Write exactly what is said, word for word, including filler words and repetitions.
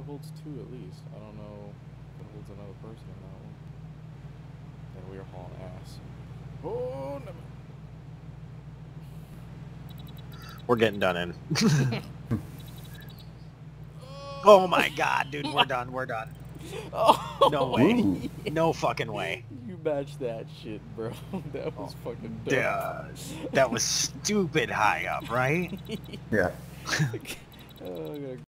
it holds two at least. I don't know if it holds another person in that one. And we are hauling ass. Oh, no. We're getting done in. Oh my god, dude, we're done, we're done. Oh, No way. Ooh. No fucking way. You matched that shit, bro. That was Oh, fucking dope. Duh, that was stupid high up, right? Yeah. Oh, I gotta